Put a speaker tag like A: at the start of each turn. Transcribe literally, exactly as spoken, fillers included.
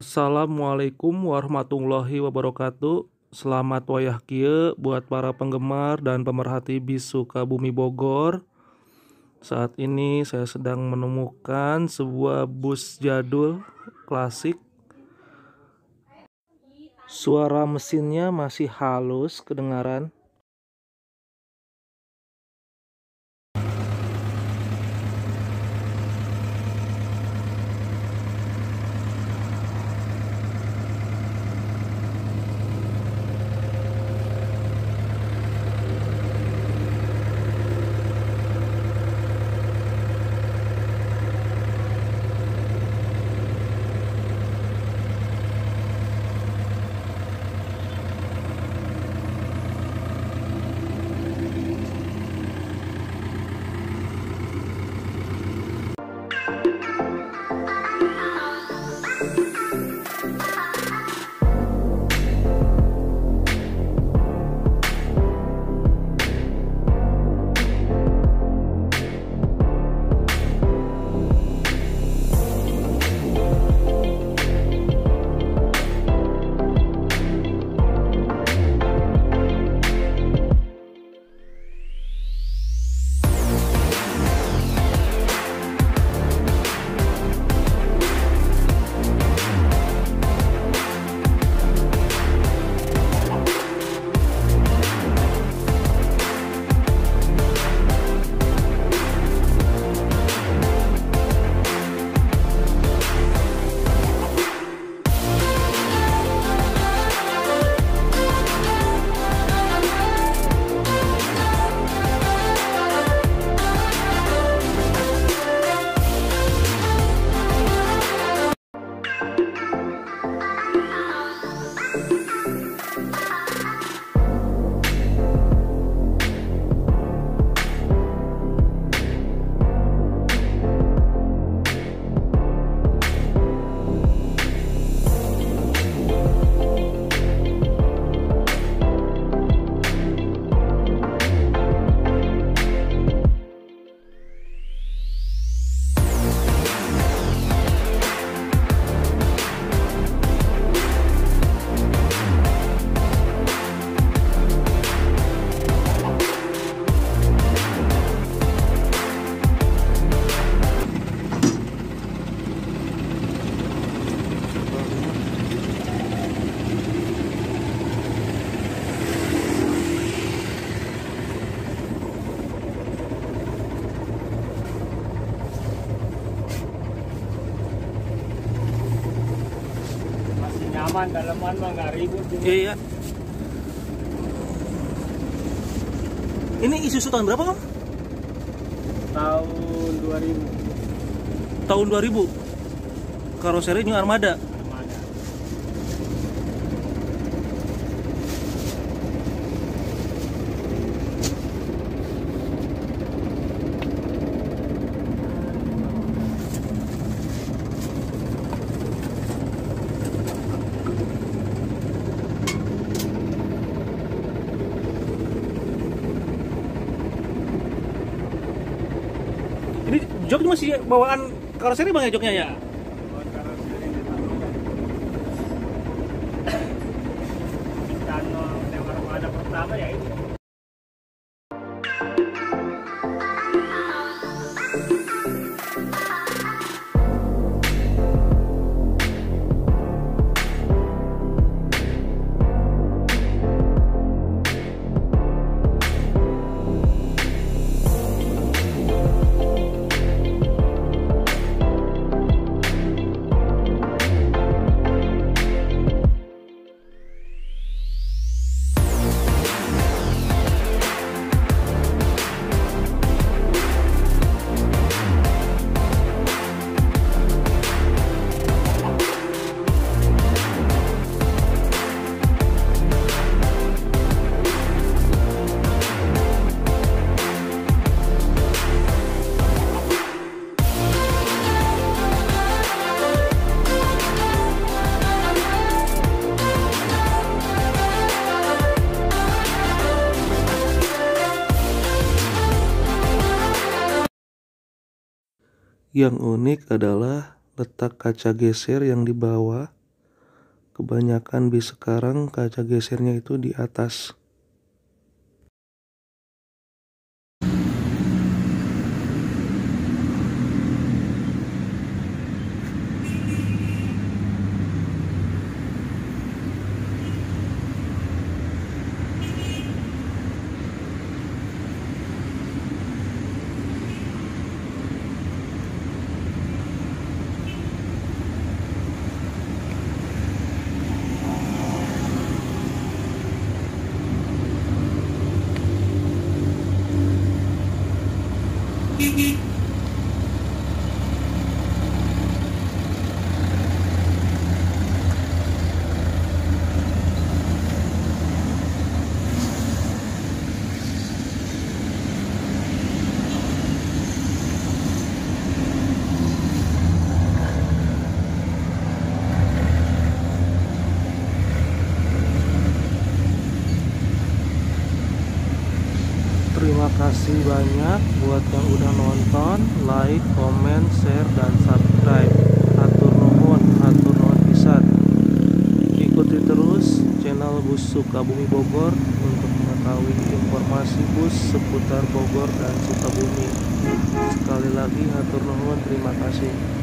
A: Assalamualaikum warahmatullahi wabarakatuh. Selamat wayah kieu buat para penggemar dan pemerhati bis Sukabumi Bogor. Saat ini saya sedang menemukan sebuah bus jadul klasik. Suara mesinnya masih halus kedengaran.
B: Nyaman, daleman mah nggak ribut juga.
A: Iya. Ini Isuzu tahun berapa, Kang?
B: Tahun dua ribu.
A: Tahun dua ribu. Karoseri New Armada.
B: Armada.
A: Ini jok masih bawaan karoseri Bang ya joknya ya?
B: Buat karoseri Tano yang Armada pertama ya ini.
A: Yang unik adalah letak kaca geser yang di bawah Kebanyakan bis sekarang kaca gesernya itu di atas. Terima kasih banyak buat yang udah nonton, like, comment, share, dan subscribe. Hatur nuhun, hatur nuhun pisan. Ikuti terus channel Bus Sukabumi Bogor untuk mengetahui informasi bus seputar Bogor dan Sukabumi. Sekali lagi hatur nuhun, terima kasih.